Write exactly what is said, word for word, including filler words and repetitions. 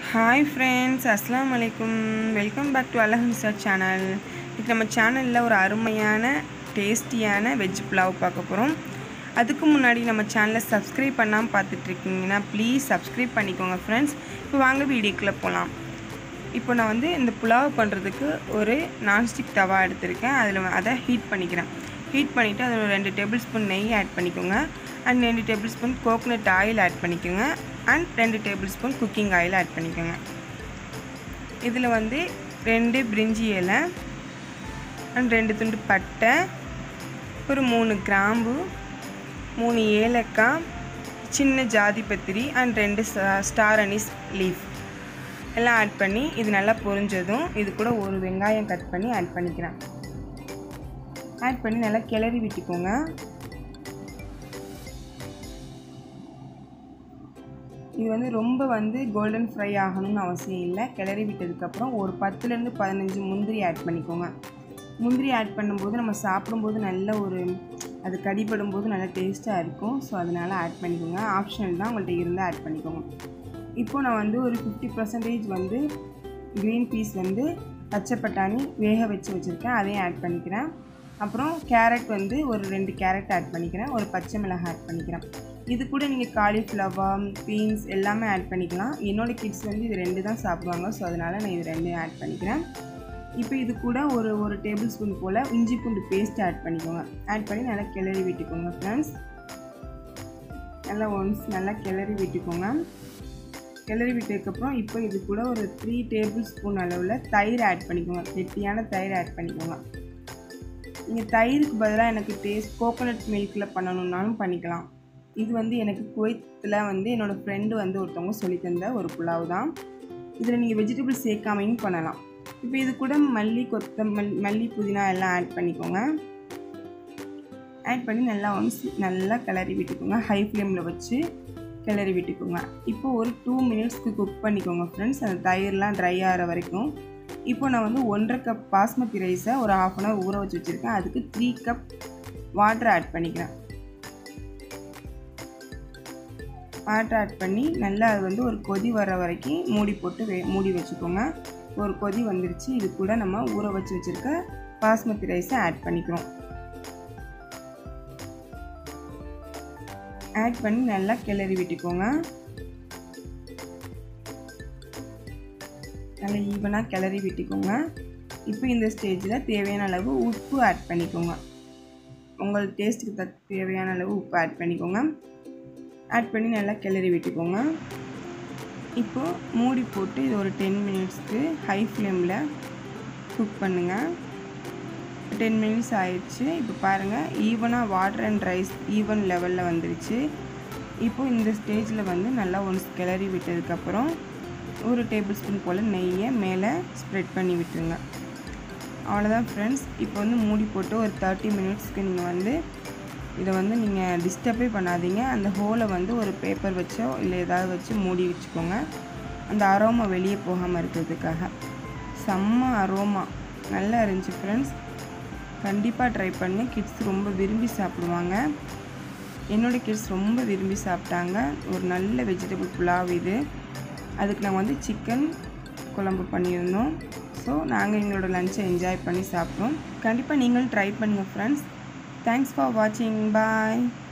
Hi friends, Assalamu alaikum. Welcome back to Alhamsa channel. இன்னைக்கு நம்ம சேனல்ல ஒரு அருமையான டேஸ்டியான வெஜ் புலாவ் பார்க்க போறோம். அதுக்கு முன்னாடி நம்ம சேனலை சப்ஸ்கிரைப் பண்ணாம பார்த்துட்டு இருக்கீங்கன்னா ப்ளீஸ் சப்ஸ்கிரைப் பண்ணிக்கோங்க फ्रेंड्स. இப்போ வாங்க வீடியோக்குள்ள போலாம். இப்போ நான் வந்து இந்த புலாவ் பண்றதுக்கு ஒரு நான்ஸ்டிக் தவா எடுத்துர்க்கேன். அதில அத ஹீட் பண்ணிக்கிறேன். ஹீட் பண்ணிட்டு அதில ரெண்டு டேபிள் ஸ்பூன் நெய் ஆட் பண்ணிக்கோங்க. and ரெண்டு tablespoon coconut oil add பண்ணிக்கோங்க. and ரெண்டு tablespoon cooking oil add பண்ணிக்கோங்க. இதில் வந்து ரெண்டு பிரிஞ்சி இலை and ரெண்டு துண்டு பட்டை, ஒரு மூணு கிராம்பு, மூணு ஏலக்காய், சின்ன ஜாதி பத்திரி and ரெண்டு ஸ்டார் அனீஸ் லீஃப் எல்லாம் ஆட் பண்ணி இது நல்லா பொரிஞ்சதும் இது கூட ஒரு வெங்காயம் கட் பண்ணி ஆட் பண்ணிக்கிறேன். ஆட் பண்ணி நல்லா கிளறி விட்டுக்கோங்க. இது வந்து ரொம்ப வந்து கோல்டன் ஃப்ரை ஆகணும்னு அவசியம் இல்லை. கிளறி விட்டதுக்கப்புறம் ஒரு பத்துலேருந்து பதினஞ்சு முந்திரி ஆட் பண்ணிக்கோங்க. முந்திரி ஆட் பண்ணும்போது நம்ம சாப்பிடும்போது நல்ல ஒரு அது கடிபடும் போது நல்லா டேஸ்ட்டாக இருக்கும். ஸோ அதனால் ஆட் பண்ணிக்கோங்க. ஆப்ஷனல் தான், உங்கள்கிட்ட இருந்தால் ஆட் பண்ணிக்கோங்க. இப்போது நான் வந்து ஒரு ஃபிஃப்டி பர்சன்டேஜ் வந்து க்ரீன் பீஸ் வந்து பச்சை பட்டாணி வேக வச்சு வச்சுருக்கேன், அதையும் ஆட் பண்ணிக்கிறேன். அப்புறம் கேரட் வந்து ஒரு ரெண்டு கேரட் ஆட் பண்ணிக்கிறேன், ஒரு பச்சை மிளகாய் ஆட் பண்ணிக்கிறேன். இது கூட நீங்கள் காலிஃப்ளவர், பீன்ஸ் எல்லாமே ஆட் பண்ணிக்கலாம். என்னோடய கிட்ஸ் வந்து இது ரெண்டு தான் சாப்பிடுவாங்க, ஸோ அதனால் நான் இது ரெண்டையும் ஆட் பண்ணிக்கிறேன். இப்போ இது கூட ஒரு ஒரு டேபிள் ஸ்பூன் போல் இஞ்சி பூண்டு பேஸ்ட் ஆட் பண்ணிக்கோங்க. ஆட் பண்ணி நல்லா கிளறி விட்டுக்கோங்க ஃப்ரெண்ட்ஸ். நல்லா ஒன்ஸ் நல்லா கிளறி விட்டுக்கோங்க. கிளறி விட்டதுக்கப்புறம் இப்போ இது கூட ஒரு த்ரீ டேபிள் ஸ்பூன் அளவில் தயிர் ஆட் பண்ணிக்கோங்க. கெட்டியான தயிர் ஆட் பண்ணிக்கோங்க. நீங்கள் தயிருக்கு பதிலாக எனக்கு டேஸ்ட் கோகோனட் மில்கில் பண்ணணுன்னாலும் பண்ணிக்கலாம். இது வந்து எனக்கு குவைத்தில் வந்து என்னோடய ஃப்ரெண்டு வந்து ஒருத்தவங்க சொல்லி தந்த ஒரு புலாவ் தான். இதில் நீங்கள் வெஜிடபிள் சேர்க்காமையும் பண்ணலாம். இப்போ இது கூட மல்லி கொத்தமல் மல்லி புதினா எல்லாம் ஆட் பண்ணிக்கோங்க. ஆட் பண்ணி நல்லா ஒன்ஸ் நல்லா கிளறி விட்டுக்கோங்க. ஹை ஃப்ளேமில் வச்சு கிளறி விட்டுக்கோங்க. இப்போ ஒரு டூ மினிட்ஸ்க்கு குக் பண்ணிக்கோங்க ஃப்ரெண்ட்ஸ், அந்த தயிர்லாம் ட்ரை ஆகிற வரைக்கும். இப்போ நான் வந்து ஒன்றரை கப் பாஸ்மதி ரைஸை ஒரு ஹாஃப் அன் ஹவர் ஊற வச்சு வச்சுருக்கேன். அதுக்கு த்ரீ கப் வாட்டர் ஆட் பண்ணிக்கிறேன். வாட்டர் ஆட் பண்ணி நல்லா அது வந்து ஒரு கொதி வர வரைக்கும் மூடி போட்டு வே மூடி வச்சுக்கோங்க. ஒரு கொதி வந்துருச்சு. இது கூட நம்ம ஊற வச்சு வச்சுருக்க பாஸ்மதி ரைஸை ஆட் பண்ணிக்கிறோம். ஆட் பண்ணி நல்லா கிளறி விட்டுக்கோங்க. நல்லா ஈவனாக கிளறி விட்டுக்கோங்க. இப்போ இந்த ஸ்டேஜில் தேவையான அளவு உப்பு ஆட் பண்ணிக்கோங்க. உங்கள் டேஸ்ட்டுக்கு தக்க தேவையான அளவு உப்பு ஆட் பண்ணிக்கோங்க. ஆட் பண்ணி நல்லா கிளறி விட்டுக்கோங்க. இப்போது மூடி போட்டு இது ஒரு டென் மினிட்ஸ்க்கு ஹை ஃப்ளேமில் குக் பண்ணுங்கள். டென் மினிட்ஸ் ஆயிடுச்சு. இப்போ பாருங்கள், ஈவனாக வாட்டர் அண்ட் ரைஸ் ஈவன் லெவலில் வந்துருச்சு. இப்போது இந்த ஸ்டேஜில் வந்து நல்லா ஒன்ஸ் கிளறி விட்டதுக்கப்புறம் ஒரு டேபிள் ஸ்பூன் போல் நெய்யை மேலே ஸ்ப்ரெட் பண்ணி விட்டுருங்க. அவ்வளோதான் ஃப்ரெண்ட்ஸ். இப்போ வந்து மூடி போட்டு ஒரு தேர்ட்டி மினிட்ஸ்க்கு நீங்கள் வந்து இதை வந்து நீங்கள் டிஸ்டர்பே பண்ணாதீங்க. அந்த ஹோலை வந்து ஒரு பேப்பர் வச்சோ இல்லை ஏதாவது வச்சு மூடி வச்சுக்கோங்க, அந்த அரோமா வெளியே போகாமல் இருக்கிறதுக்காக. செம்ம அரோமா நல்லா இருந்துச்சு ஃப்ரெண்ட்ஸ். கண்டிப்பாக ட்ரை பண்ணி, கிட்ஸ் ரொம்ப விரும்பி சாப்பிடுவாங்க. என்னோடய கிட்ஸ் ரொம்ப விரும்பி சாப்பிட்டாங்க. ஒரு நல்ல வெஜிடபிள் புலாவ் இது. அதுக்கு நாங்கள் வந்து சிக்கன் குழம்பு பண்ணியிருந்தோம். ஸோ நாங்கள் எங்களோட லஞ்சை என்ஜாய் பண்ணி சாப்பிட்டோம். கண்டிப்பாக நீங்களும் ட்ரை பண்ணுங்கள் ஃப்ரெண்ட்ஸ். தேங்க்ஸ் ஃபார் வாட்சிங். பாய்.